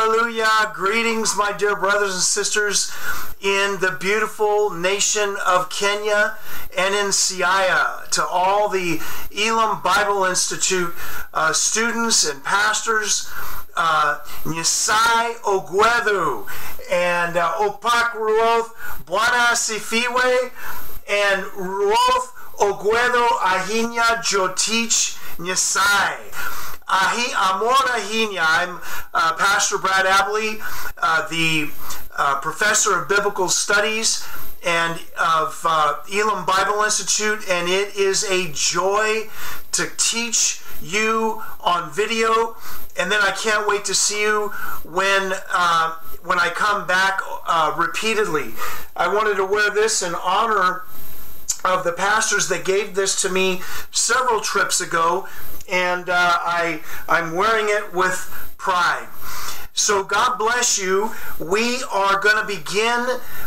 Hallelujah. Greetings, my dear brothers and sisters in the beautiful nation of Kenya and in Siaya. To all the Elam Bible Institute students and pastors, Nyasai Ogwedu and Opak Ruoth Bwana Sifiwe and Ruoth Ogwedo Ahinya Jotich Nyasai. Amor Ahinya. I'm Pastor Brad Abley, the professor of biblical studies and of Elam Bible Institute, and it is a joy to teach you on video. And then I can't wait to see you when I come back repeatedly. I wanted to wear this in honor of the pastors that gave this to me several trips ago, and I'm wearing it with pride. So God bless you. We are going to begin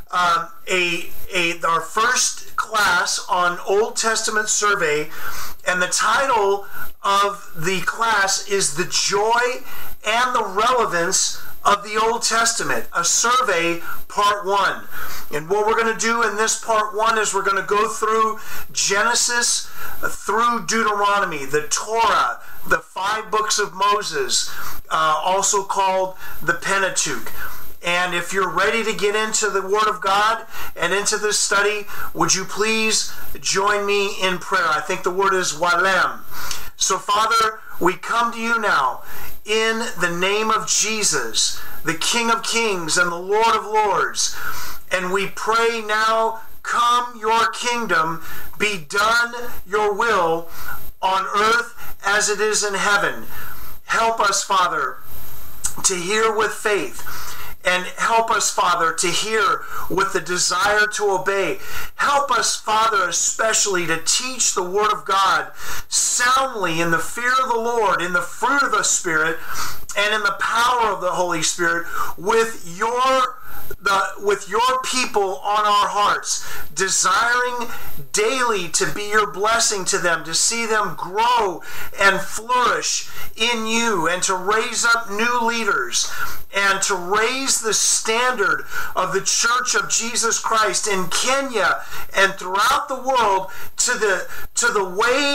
our first class on Old Testament survey, and the title of the class is The Joy and the Relevance of the Old Testament, a survey, part 1. And what we're going to do in this part 1 is we're going to go through Genesis through Deuteronomy, the Torah, the 5 books of Moses, also called the Pentateuch. And if you're ready to get into the Word of God and into this study, would you please join me in prayer? I think the word is walem. So Father, we come to you now in the name of Jesus, the King of Kings and the Lord of Lords. And we pray now, come your kingdom, be done your will on earth as it is in heaven. Help us, Father, to hear with faith. And help us, Father, to hear with the desire to obey. Help us, Father, especially to teach the Word of God soundly in the fear of the Lord, in the fruit of the Spirit, and in the power of the Holy Spirit with your people on our hearts, desiring daily to be your blessing to them, to see them grow and flourish in you, and to raise up new leaders, and to raise the standard of the Church of Jesus Christ in Kenya and throughout the world to the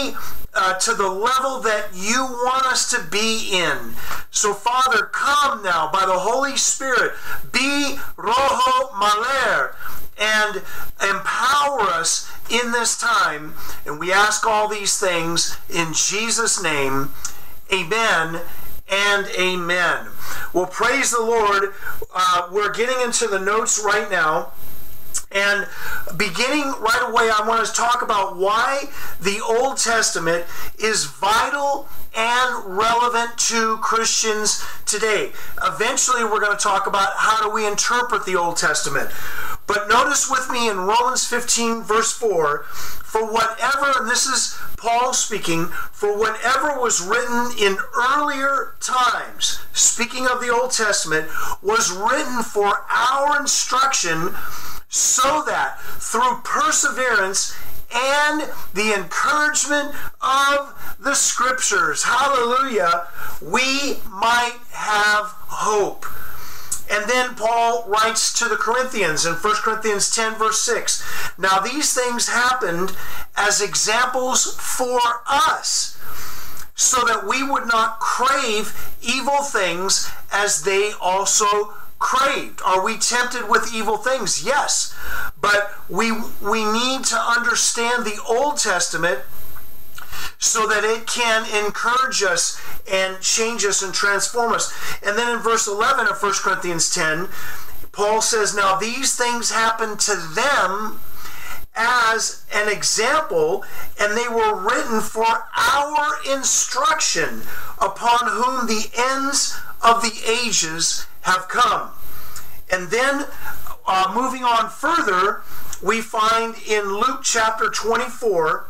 level that you want us to be in. So Father, come now by the Holy Spirit, be Roho Maler, and empower us in this time. And we ask all these things in Jesus' name. Amen and amen. Well, praise the Lord. We're getting into the notes right now. And beginning right away, I want to talk about why the Old Testament is vital and relevant to Christians today. Eventually, we're going to talk about how do we interpret the Old Testament. But notice with me in Romans 15, verse 4, for whatever, and this is Paul speaking, for whatever was written in earlier times, speaking of the Old Testament, was written for our instruction, so that through perseverance and the encouragement of the Scriptures, hallelujah, we might have hope. And then Paul writes to the Corinthians in 1 Corinthians 10, verse 6, now these things happened as examples for us, so that we would not crave evil things as they also craved. Are we tempted with evil things? Yes. But we need to understand the Old Testament so that it can encourage us and change us and transform us. And then in verse 11 of 1 Corinthians 10, Paul says, now these things happened to them as an example, and they were written for our instruction, upon whom the ends of the ages have come. And then moving on further, we find in Luke chapter 24,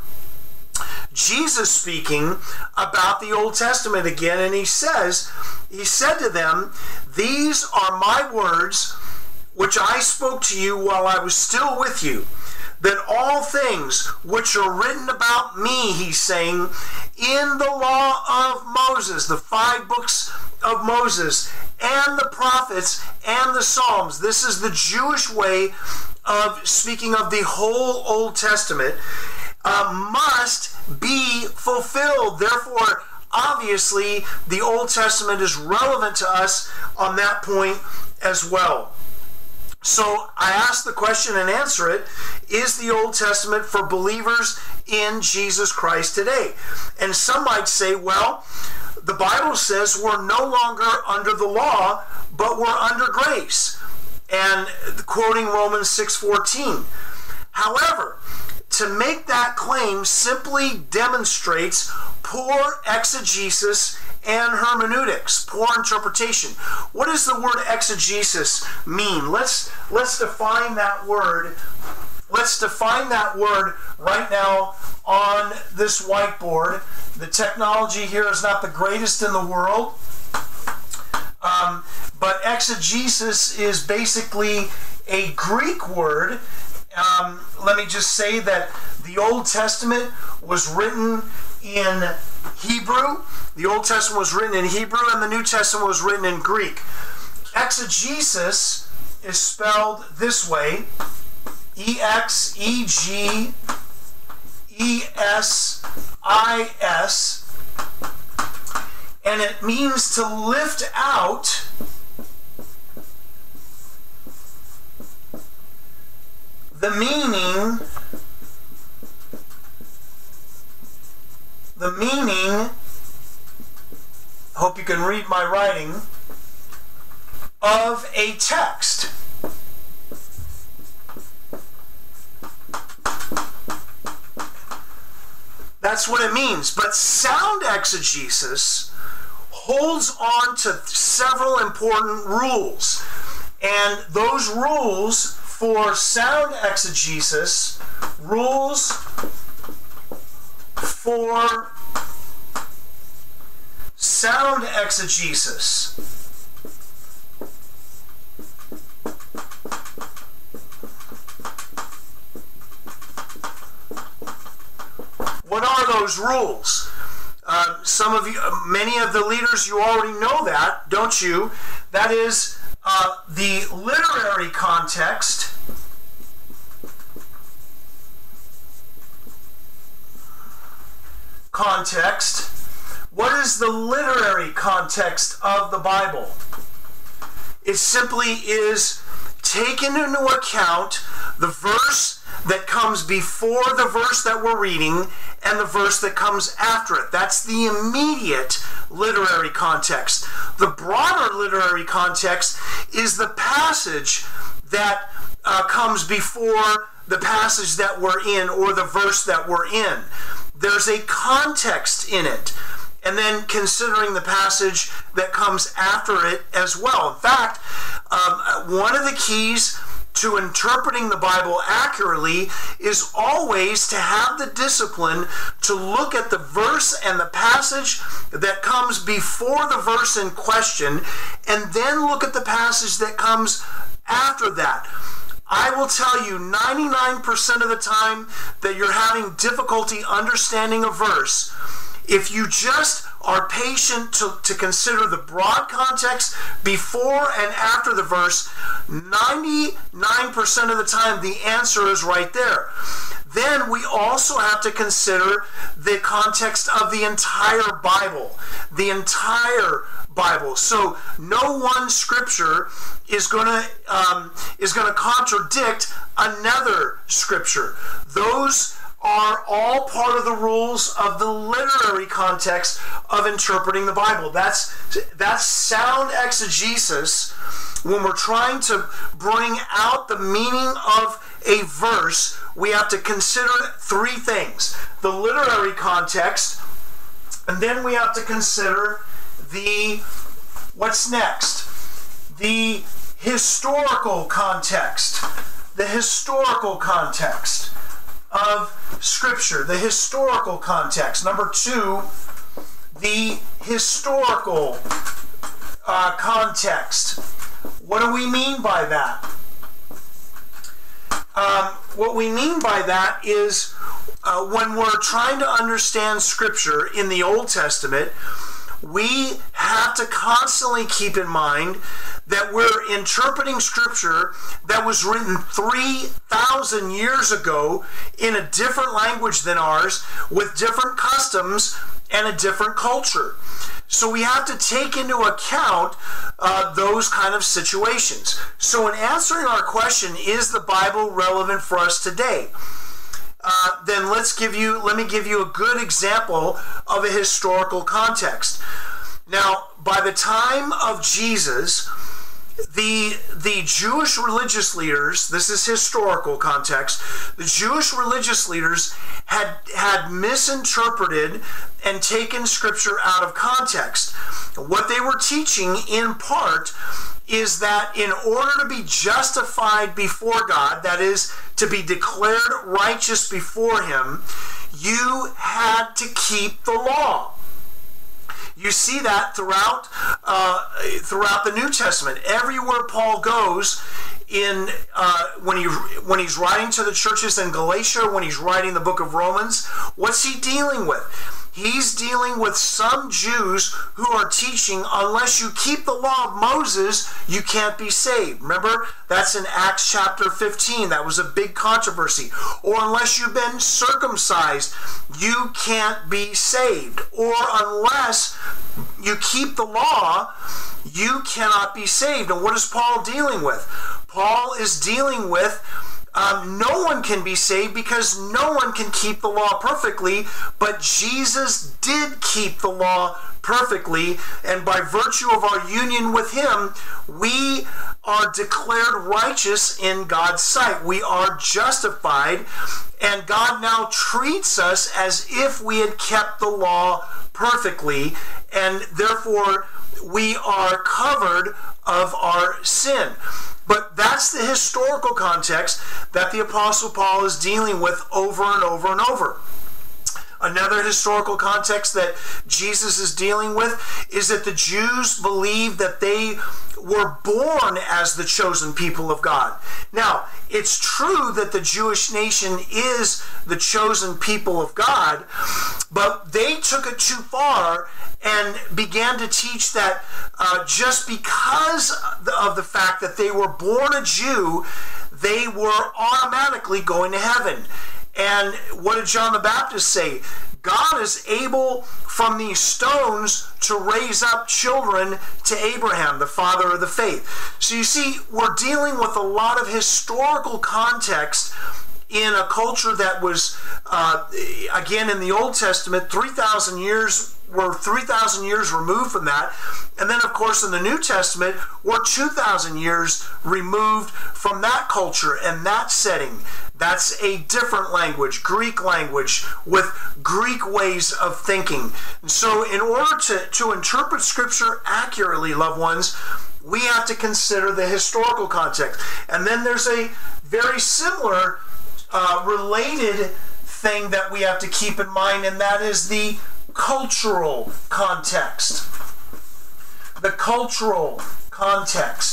Jesus speaking about the Old Testament again, and he said to them, these are my words which I spoke to you while I was still with you, that all things which are written about me, he's saying, in the law of Moses, the 5 books of Moses, and the prophets, and the Psalms. This is the Jewish way of speaking of the whole Old Testament, must be fulfilled. Therefore, obviously, the Old Testament is relevant to us on that point as well. So I ask the question and answer it: is the Old Testament for believers in Jesus Christ today? And some might say, well, the Bible says we're no longer under the law, but we're under grace. And quoting Romans 6:14. However, to make that claim simply demonstrates poor exegesis and hermeneutics, poor interpretation. What does the word exegesis mean? Let's define that word. Let's define that word right now on this whiteboard. The technology here is not the greatest in the world, but exegesis is basically a Greek word. Let me just say that the Old Testament was written in Hebrew. The Old Testament was written in Hebrew, and the New Testament was written in Greek. Exegesis is spelled this way: E-X-E-G-E-S-I-S, and it means to lift out the meaning, hope you can read my writing, of a text. That's what it means. But sound exegesis holds on to several important rules. And those rules for sound exegesis, rules for sound exegesis. What are those rules? Some of you, many of the leaders, you already know that, don't you? That is the literary context. What is the literary context of the Bible? It simply is taken into account the verse that comes before the verse that we're reading and the verse that comes after it. That's the immediate literary context. The broader literary context is the passage that comes before the passage that we're in, or the verse that we're in. There's a context in it, and then considering the passage that comes after it as well. In fact, one of the keys to interpreting the Bible accurately is always to have the discipline to look at the verse and the passage that comes before the verse in question, and then look at the passage that comes after that. I will tell you, 99% of the time that you're having difficulty understanding a verse, if you just are patient to consider the broad context before and after the verse, 99% of the time the answer is right there. Then we also have to consider the context of the entire Bible. The entire Bible. So no one scripture is going to contradict another scripture. Those are all part of the rules of the literary context of interpreting the Bible. That's sound exegesis. When we're trying to bring out the meaning of a verse, we have to consider 3 things: the literary context, and then we have to consider what's next? The historical context. The historical context of Scripture. The historical context. Number 2, the historical context. What do we mean by that? what we mean by that is when we're trying to understand Scripture in the Old Testament, we have to constantly keep in mind that we're interpreting Scripture that was written 3,000 years ago in a different language than ours, with different customs and a different culture. So we have to take into account those kind of situations. So in answering our question, is the Bible relevant for us today? Then let me give you a good example of a historical context. Now, by the time of Jesus, the Jewish religious leaders, this is historical context, the Jewish religious leaders had misinterpreted and taken Scripture out of context. What they were teaching, in part, is that in order to be justified before God, that is, to be declared righteous before Him, you had to keep the law. You see that throughout the New Testament. Everywhere Paul goes, when he's writing to the churches in Galatia, when he's writing the book of Romans, what's he dealing with? He's dealing with some Jews who are teaching, unless you keep the law of Moses, you can't be saved. Remember, that's in Acts chapter 15. That was a big controversy. Or unless you've been circumcised, you can't be saved. Or unless you keep the law, you cannot be saved. And what is Paul dealing with? Paul is dealing with no one can be saved because no one can keep the law perfectly, but Jesus did keep the law perfectly, and by virtue of our union with Him, we are declared righteous in God's sight. We are justified, and God now treats us as if we had kept the law perfectly, and therefore we are covered of our sin. But that's the historical context that the Apostle Paul is dealing with over and over and over. Another historical context that Jesus is dealing with is that the Jews believed that they were born as the chosen people of God. Now, it's true that the Jewish nation is the chosen people of God, but they took it too far and began to teach that just because of the fact that they were born a Jew, they were automatically going to heaven. And what did John the Baptist say? God is able from these stones to raise up children to Abraham, the father of the faith. So you see, we're dealing with a lot of historical context in a culture that was, again, in the Old Testament, 3,000 years. We're 3,000 years removed from that. And then, of course, in the New Testament, we're 2,000 years removed from that culture and that setting. That's a different language, Greek language, with Greek ways of thinking. And so in order to interpret Scripture accurately, loved ones, we have to consider the historical context. And then there's a very similar related thing that we have to keep in mind, and that is the cultural context. The cultural context.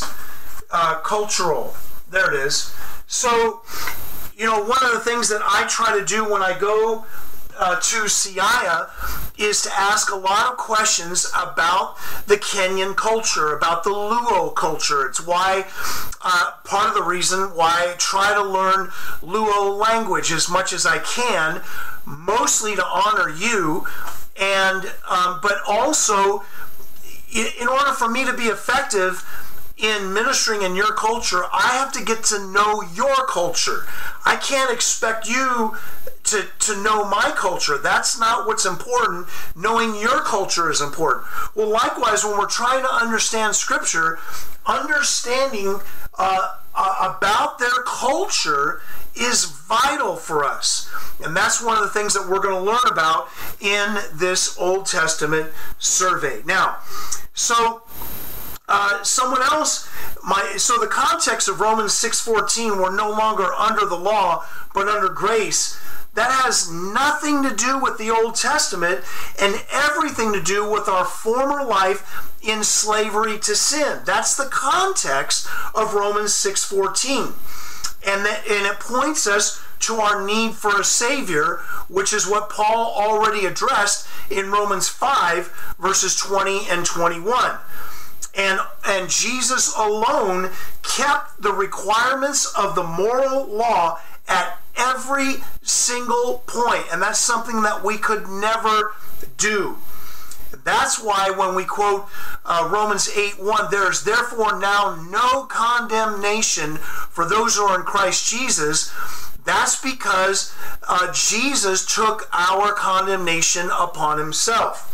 There it is. So, you know, one of the things that I try to do when I go to Siaya is to ask a lot of questions about the Kenyan culture, about the Luo culture. It's why, part of the reason why I try to learn Luo language as much as I can, mostly to honor you, and but also in order for me to be effective in ministering in your culture, I have to get to know your culture. I can't expect you to know my culture. That's not what's important. Knowing your culture is important. Well, likewise, when we're trying to understand Scripture, understanding about their culture is vital for us. And that's one of the things that we're going to learn about in this Old Testament survey. Now, so someone else, so the context of Romans 6:14, we're no longer under the law, but under grace. That has nothing to do with the Old Testament and everything to do with our former life in slavery to sin. That's the context of Romans 6:14. And it points us to our need for a Savior, which is what Paul already addressed in Romans 5, verses 20 and 21. And Jesus alone kept the requirements of the moral law at every single point. And that's something that we could never do. That's why when we quote Romans 8:1, there is therefore now no condemnation for those who are in Christ Jesus. That's because Jesus took our condemnation upon himself.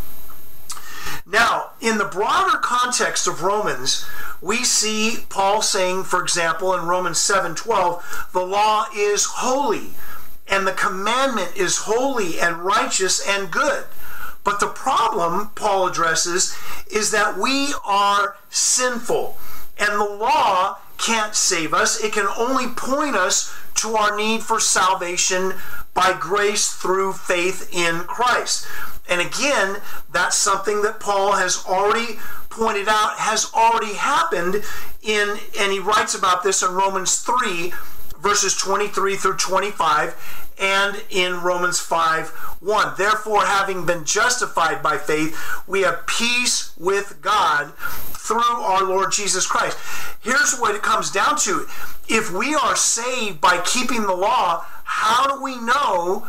Now, in the broader context of Romans, we see Paul saying, for example, in Romans 7:12, the law is holy, and the commandment is holy and righteous and good. But the problem, Paul addresses, is that we are sinful, and the law can't save us. It can only point us to our need for salvation by grace through faith in Christ. And again, that's something that Paul has already pointed out has already happened and he writes about this in Romans 3, verses 23 through 25, and in Romans 5:1. Therefore, having been justified by faith, we have peace with God through our Lord Jesus Christ. Here's what it comes down to. If we are saved by keeping the law, how do we know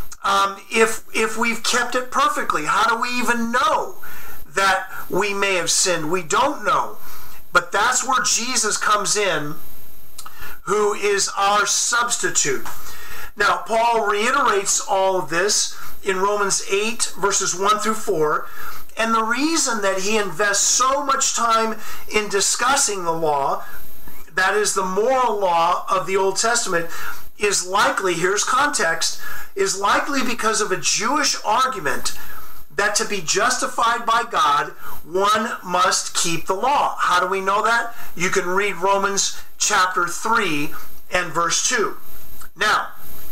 if we've kept it perfectly? How do we even know that we may have sinned? We don't know. But that's where Jesus comes in, who is our substitute. Now, Paul reiterates all of this in Romans 8, verses 1 through 4. And the reason that he invests so much time in discussing the law, that is the moral law of the Old Testament, is likely, here's context, is likely because of a Jewish argument that to be justified by God, one must keep the law. How do we know that? You can read Romans chapter 3 and verse 2. Now,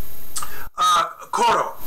Koro.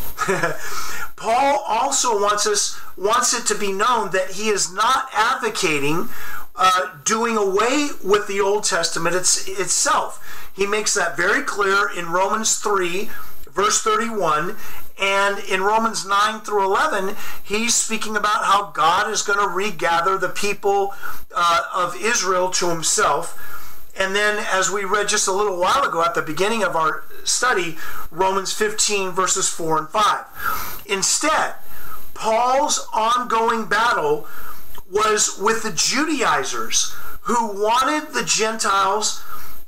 Paul also wants it to be known that he is not advocating doing away with the Old Testament itself. He makes that very clear in Romans 3, verse 31, and in Romans 9 through 11, he's speaking about how God is going to regather the people of Israel to himself. And then, as we read just a little while ago at the beginning of our study, Romans 15, verses 4 and 5. Instead, Paul's ongoing battle was with the Judaizers who wanted the Gentiles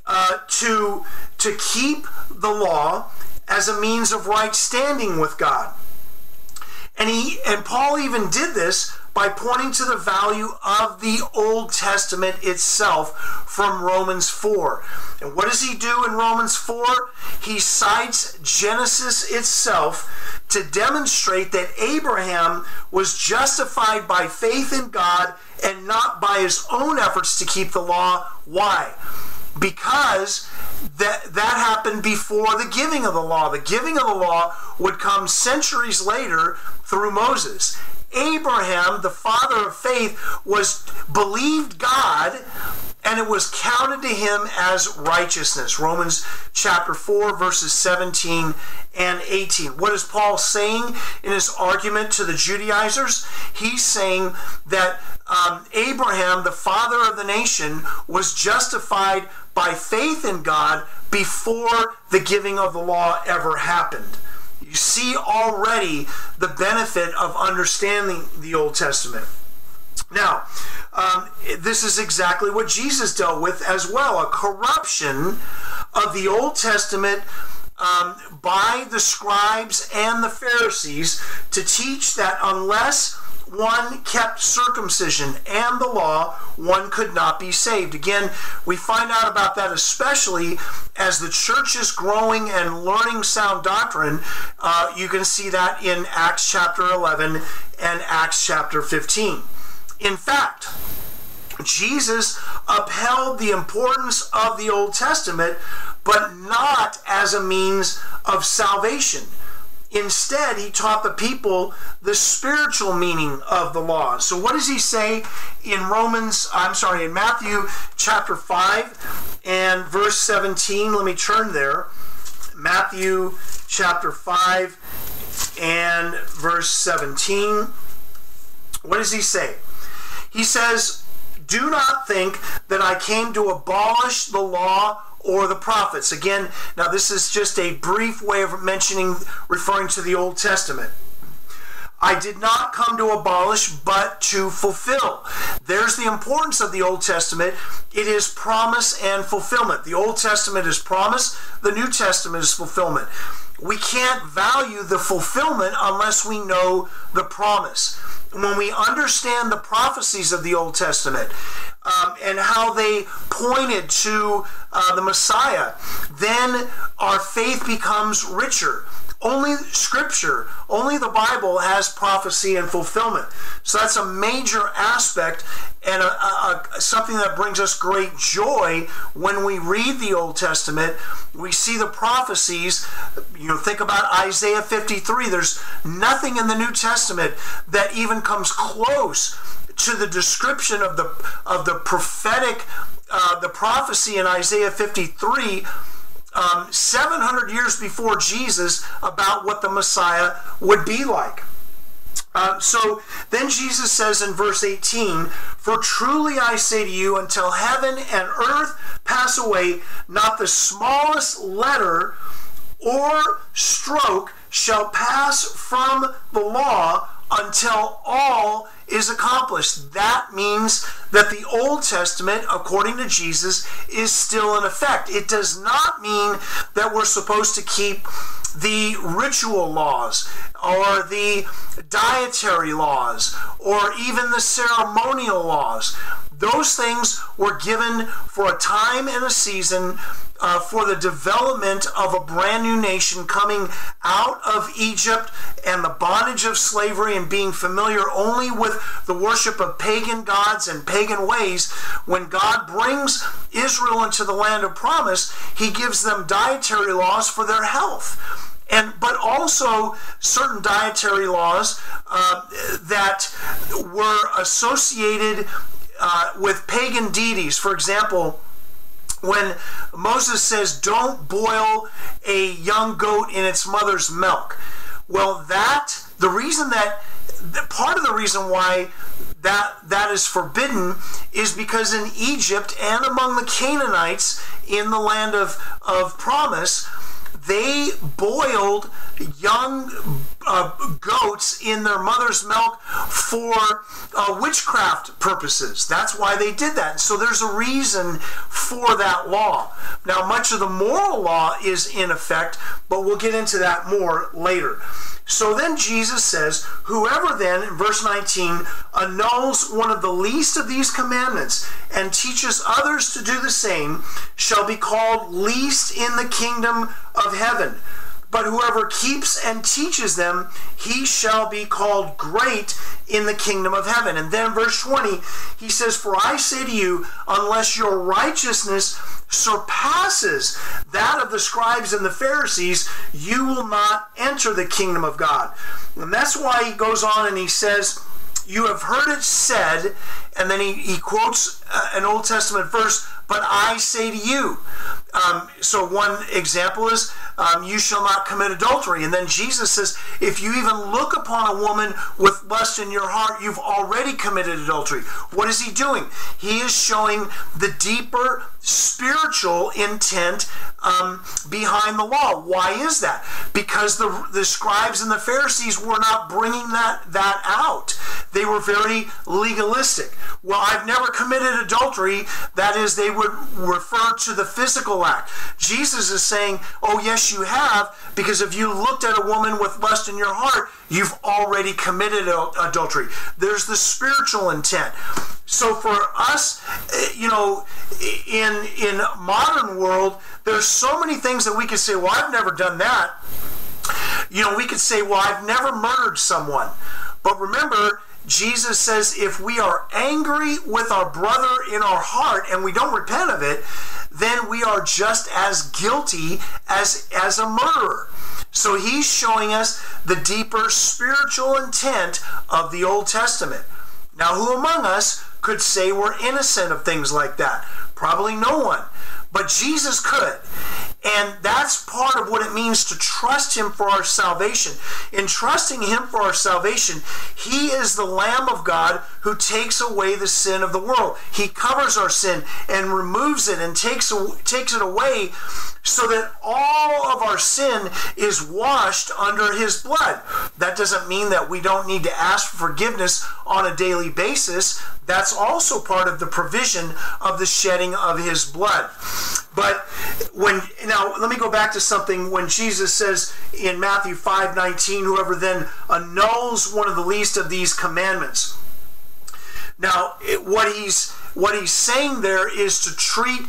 to keep the law as a means of right standing with God. And Paul even did this by pointing to the value of the Old Testament itself from Romans 4. And what does he do in Romans 4? He cites Genesis itself to demonstrate that Abraham was justified by faith in God and not by his own efforts to keep the law. Why? Because that happened before the giving of the law. The giving of the law would come centuries later through Moses. Abraham, the father of faith, believed God, and it was counted to him as righteousness. Romans chapter 4, verses 17 and 18. What is Paul saying in his argument to the Judaizers? He's saying that Abraham, the father of the nation, was justified by faith in God before the giving of the law ever happened. You see already the benefit of understanding the Old Testament. Now, this is exactly what Jesus dealt with as well, a corruption of the Old Testament by the scribes and the Pharisees to teach that unless one kept circumcision and the law, one could not be saved. Again, we find out about that especially as the church is growing and learning sound doctrine. You can see that in Acts chapter 11 and Acts chapter 15. In fact, Jesus upheld the importance of the Old Testament, but not as a means of salvation. Instead, he taught the people the spiritual meaning of the law. So what does he say in Matthew chapter 5 and verse 17? Let me turn there. Matthew chapter 5 and verse 17. What does he say? He says, "Do not think that I came to abolish the law or the prophets." Again, now this is just a brief way of referring to the Old Testament. "I did not come to abolish, but to fulfill." There's the importance of the Old Testament. It is promise and fulfillment. The Old Testament is promise. The New Testament is fulfillment. We can't value the fulfillment unless we know the promise. When we understand the prophecies of the Old Testament and how they pointed to the Messiah, then our faith becomes richer. Only Scripture, only the Bible has prophecy and fulfillment. So that's a major aspect and something that brings us great joy when we read the Old Testament. We see the prophecies. Think about Isaiah 53. There's nothing in the New Testament that even comes close to the description of the prophetic, the prophecy in Isaiah 53. 700 years before Jesus, about what the Messiah would be like. So then Jesus says in verse 18, "For truly I say to you, until heaven and earth pass away, not the smallest letter or stroke shall pass from the law until all is accomplished." That means that the Old Testament, according to Jesus, is still in effect. It does not mean that we're supposed to keep the ritual laws or the dietary laws or even the ceremonial laws. Those things were given for a time and a season for the development of a brand new nation coming out of Egypt and the bondage of slavery and being familiar only with the worship of pagan gods and pagan ways. When God brings Israel into the land of promise, he gives them dietary laws for their health. But also certain dietary laws that were associated with pagan deities. For example, when Moses says, "Don't boil a young goat in its mother's milk," well, part of the reason why that is forbidden is because in Egypt and among the Canaanites in the land of promise, they boiled young goats in their mother's milk for witchcraft purposes. That's why they did that. So there's a reason for that law. Now, much of the moral law is in effect, but we'll get into that more later. So then Jesus says, "Whoever then," in verse 19, "annuls one of the least of these commandments and teaches others to do the same shall be called least in the kingdom of heaven. But whoever keeps and teaches them, he shall be called great in the kingdom of heaven." And then verse 20, he says, "For I say to you, unless your righteousness surpasses that of the scribes and the Pharisees, you will not enter the kingdom of God." And that's why he goes on and he says, "You have heard it said," and then he quotes an Old Testament verse, "But I say to you." So one example is, "You shall not commit adultery." And then Jesus says, if you even look upon a woman with lust in your heart, you've already committed adultery. What is he doing? He is showing the deeper spiritual intent behind the law. Why is that? Because the scribes and the Pharisees were not bringing that out. They were very legalistic. "Well, I've never committed adultery." That is, they would refer to the physical act. Jesus is saying, "Oh, yes, you have, because if you looked at a woman with lust in your heart, you've already committed adultery." There's the spiritual intent. So for us, in modern world, there's so many things that we could say, "Well, I've never done that." We could say, "Well, I've never murdered someone." But remember, Jesus says if we are angry with our brother in our heart and we don't repent of it, then we are just as guilty as a murderer. So he's showing us the deeper spiritual intent of the Old Testament. Now, who among us could say we're innocent of things like that? Probably no one. But Jesus could. And that's part of what it means to trust him for our salvation. In trusting him for our salvation, he is the Lamb of God who takes away the sin of the world. He covers our sin and removes it and takes it away, so that all of our sin is washed under his blood. That doesn't mean that we don't need to ask for forgiveness on a daily basis. That's also part of the provision of the shedding of his blood. But now let me go back to something when Jesus says in Matthew 5:19, whoever then annuls one of the least of these commandments. Now, what he's saying there is to treat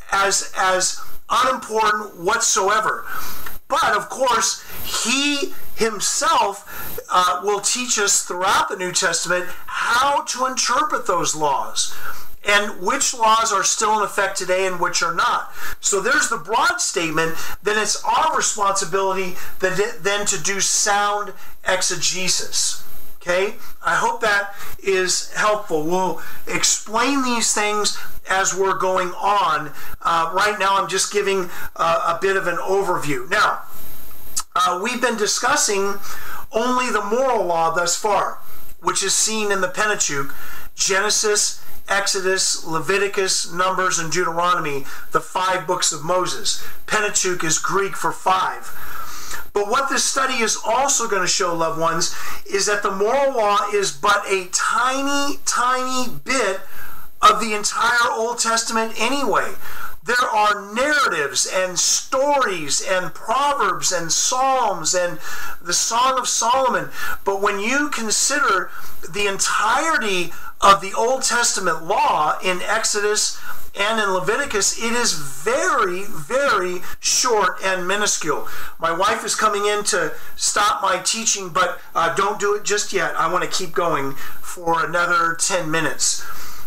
as unimportant whatsoever. But of course, he himself will teach us throughout the New Testament how to interpret those laws, and which laws are still in effect today and which are not. So there's the broad statement. Then it's our responsibility then to do sound exegesis. Okay? I hope that is helpful. We'll explain these things as we're going on. Right now I'm just giving a bit of an overview. Now, we've been discussing only the moral law thus far, which is seen in the Pentateuch: Genesis, Exodus, Leviticus, Numbers, and Deuteronomy, the 5 books of Moses. Pentateuch is Greek for 5. But what this study is also going to show, loved ones, is that the moral law is but a tiny, tiny bit of the entire Old Testament anyway. There are narratives and stories and proverbs and psalms and the Song of Solomon. But when you consider the entirety of the Old Testament law in Exodus and in Leviticus, it is very, very short and minuscule. My wife is coming in to stop my teaching, but don't do it just yet. I want to keep going for another 10 minutes.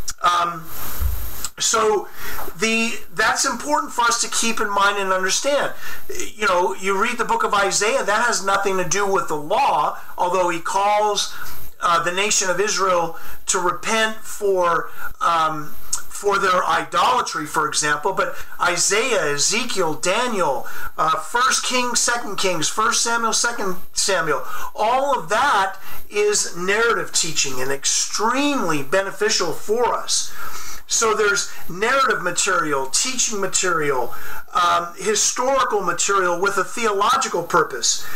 So that's important for us to keep in mind and understand. You know, you read the book of Isaiah, that has nothing to do with the law, although he calls the nation of Israel to repent for their idolatry, for example. But Isaiah, Ezekiel, Daniel, 1 Kings, 2 Kings, 1 Samuel, 2 Samuel, all of that is narrative teaching and extremely beneficial for us. So there's narrative material, teaching material, historical material with a theological purpose.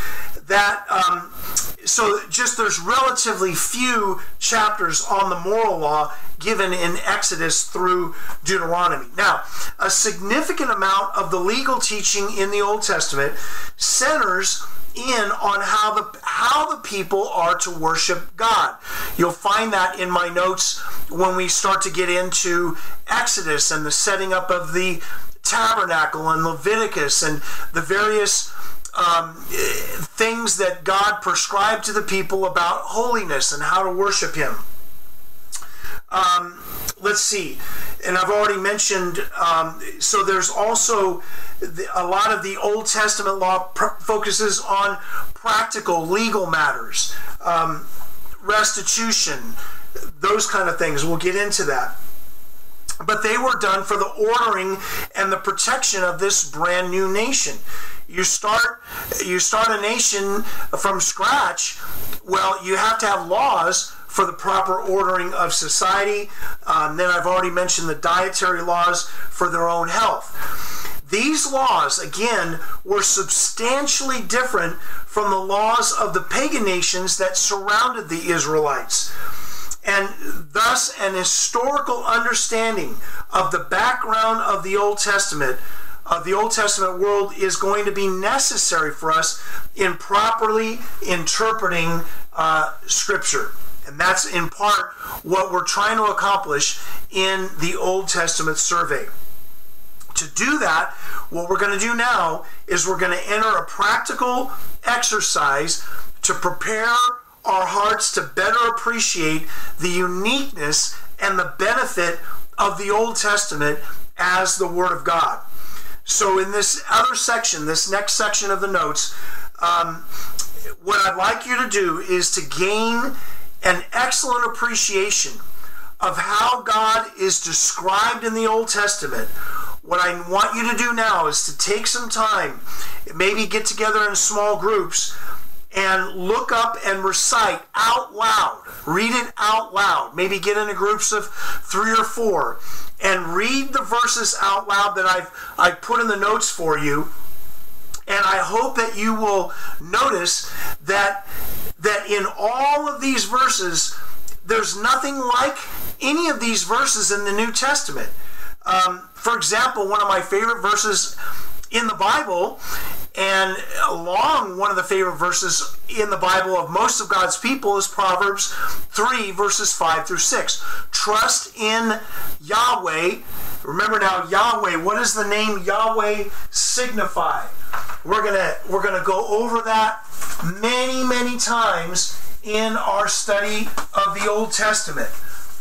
So there's relatively few chapters on the moral law given in Exodus through Deuteronomy. Now, a significant amount of the legal teaching in the Old Testament centers in on how the people are to worship God. You'll find that in my notes when we start to get into Exodus and the setting up of the tabernacle and Leviticus and the various things that God prescribed to the people about holiness and how to worship him. Let's see. And I've already mentioned, so there's also a lot of the Old Testament law focuses on practical legal matters, restitution, those kind of things. We'll get into that. But they were done for the ordering and the protection of this brand new nation. You start a nation from scratch, well, you have to have laws for the proper ordering of society. Then I've already mentioned the dietary laws for their own health. These laws, again, were substantially different from the laws of the pagan nations that surrounded the Israelites. And thus, an historical understanding of the background of the Old Testament world is going to be necessary for us in properly interpreting Scripture. And that's in part what we're trying to accomplish in the Old Testament survey. To do that, what we're going to do now is we're going to enter a practical exercise to prepare our hearts to better appreciate the uniqueness and the benefit of the Old Testament as the Word of God. So in this other section, this next section of the notes, what I'd like you to do is to gain an excellent appreciation of how God is described in the Old Testament. What I want you to do now is to take some time, maybe get together in small groups, and look up and recite out loud. Read it out loud. Maybe get into groups of 3 or 4 and read the verses out loud that I've put in the notes for you. And I hope that you will notice that in all of these verses, there's nothing like any of these verses in the New Testament. For example, one of my favorite verses in the Bible, and along one of the favorite verses in the Bible of most of God's people, is Proverbs 3, verses 5 through 6. Trust in Yahweh. Remember now, Yahweh, what does the name Yahweh signify? We're gonna go over that many, many times in our study of the Old Testament.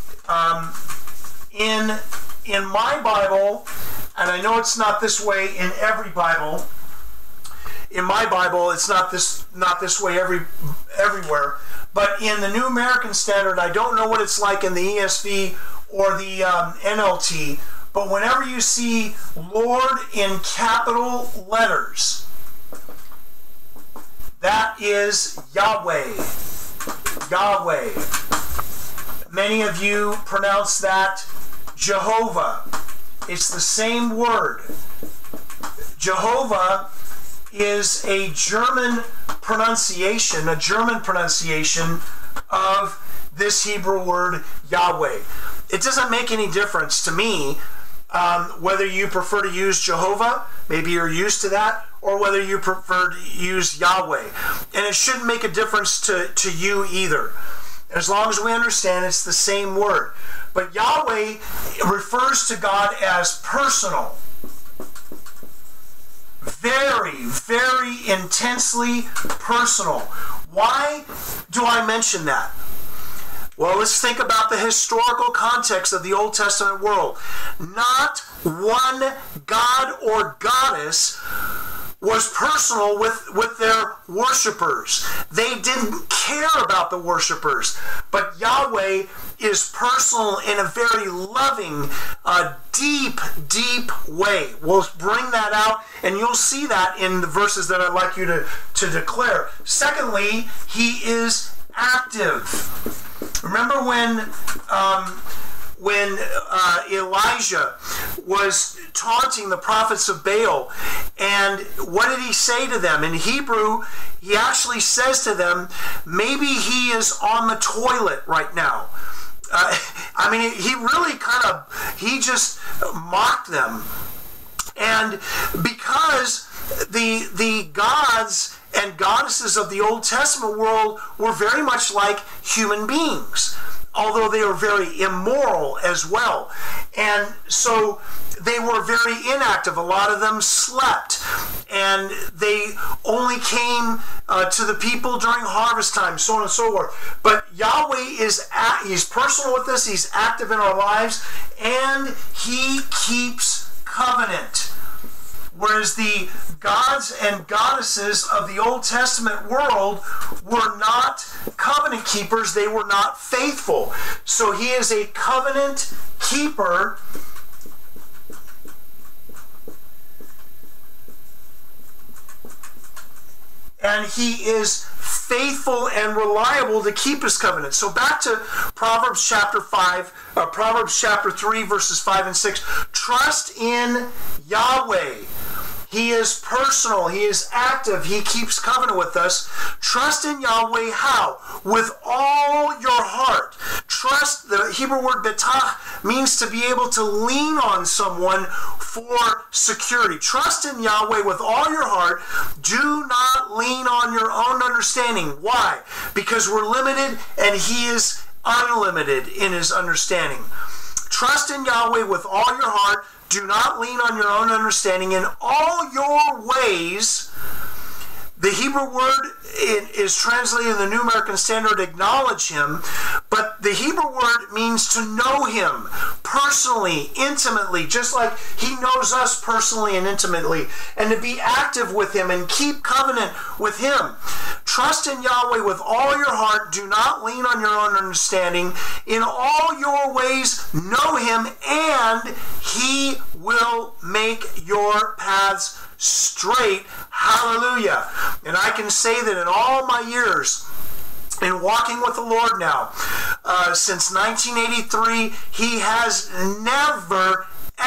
In my Bible, and I know it's not this way in every Bible. In my Bible, it's not this way everywhere. But in the New American Standard, I don't know what it's like in the ESV or the NLT. But whenever you see Lord in capital letters, that is Yahweh. Yahweh. Many of you pronounce that Jehovah. It's the same word. Jehovah is a German pronunciation of this Hebrew word Yahweh. It doesn't make any difference to me whether you prefer to use Jehovah, maybe you're used to that, or whether you prefer to use Yahweh. And it shouldn't make a difference to you either. As long as we understand it's the same word. But Yahweh refers to God as personal. Very, very intensely personal. Why do I mention that? Well, let's think about the historical context of the Old Testament world. Not one god or goddess was personal with their worshipers. They didn't care about the worshipers. But Yahweh is personal in a very loving, deep, deep way. We'll bring that out, and you'll see that in the verses that I'd like you to declare. Secondly, he is active. Remember when Elijah was taunting the prophets of Baal, and what did he say to them? In Hebrew, he actually says to them, maybe he is on the toilet right now. I mean, he really he just mocked them. And because the gods and goddesses of the Old Testament world were very much like human beings, although they were very immoral as well. And so they were very inactive. A lot of them slept, and they only came to the people during harvest time, so on and so forth. But Yahweh he's personal with us, he's active in our lives, and he keeps covenant. Whereas the gods and goddesses of the Old Testament world were not covenant keepers, they were not faithful. So he is a covenant keeper. And he is faithful and reliable to keep his covenant. So back to Proverbs chapter 3, verses 5 and 6. Trust in Yahweh. He is personal. He is active. He keeps covenant with us. Trust in Yahweh how? With all your heart. Trust, the Hebrew word betach, means to be able to lean on someone for security. Trust in Yahweh with all your heart. Do not lean on your own understanding. Why? Because we're limited and he is unlimited in his understanding. Trust in Yahweh with all your heart. Do not lean on your own understanding. In all your ways, The Hebrew word is translated in the New American Standard, acknowledge him, but the Hebrew word means to know him personally, intimately, just like he knows us personally and intimately, and to be active with him and keep covenant with him. Trust in Yahweh with all your heart. Do not lean on your own understanding. In all your ways, know him, and he will make your paths straight. Hallelujah. And I can say that in all my years in walking with the Lord now, since 1983, he has never,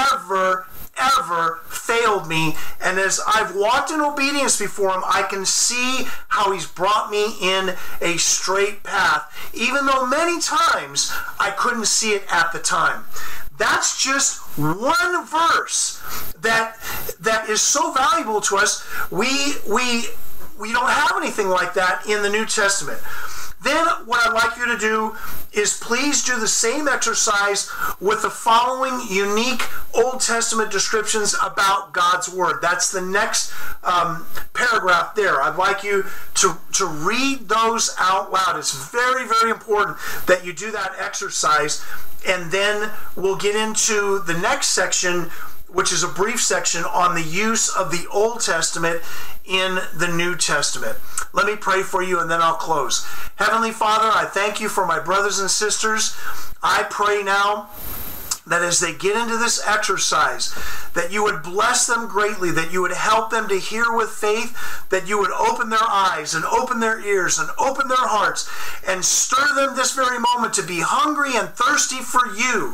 ever failed me. And as I've walked in obedience before him, I can see how he's brought me in a straight path, even though many times I couldn't see it at the time. That's just one verse that is so valuable to us. We don't have anything like that in the New Testament. Then what I'd like you to do is please do the same exercise with the following unique Old Testament descriptions about God's Word. That's the next paragraph there. I'd like you to read those out loud. It's very, very important that you do that exercise. And then we'll get into the next section, which is a brief section on the use of the Old Testament in the New Testament. Let me pray for you and then I'll close. Heavenly Father, I thank you for my brothers and sisters. I pray now that as they get into this exercise, that you would bless them greatly, that you would help them to hear with faith, that you would open their eyes and open their ears and open their hearts and stir them this very moment to be hungry and thirsty for you.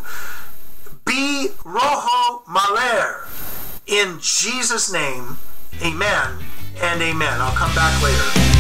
Be Roho Maler. In Jesus' name, amen and amen. I'll come back later.